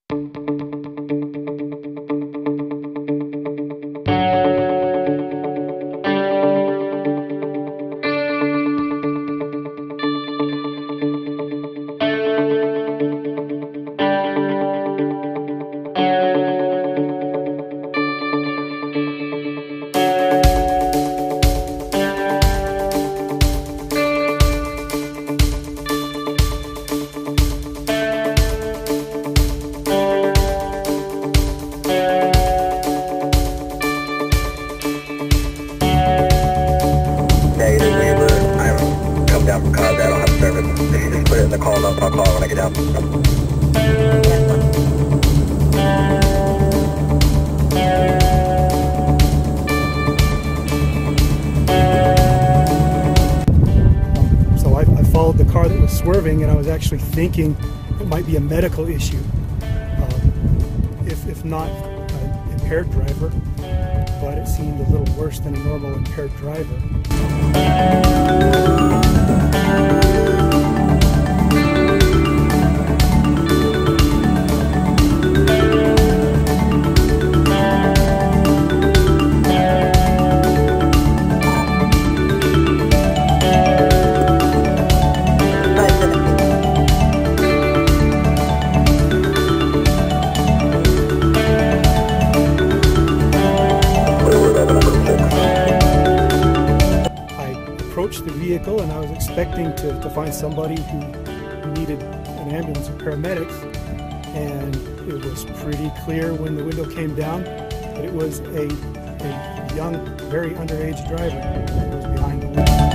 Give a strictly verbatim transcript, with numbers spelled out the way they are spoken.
In the call up, I'll call when I get out. So I, I followed the car that was swerving, and I was actually thinking it might be a medical issue, um, if, if not an impaired driver, but it seemed a little worse than a normal impaired driver. Approached the vehicle, and I was expecting to, to find somebody who needed an ambulance or paramedics, and it was pretty clear when the window came down that it was a, a young, very underage driver who was behind the wheel.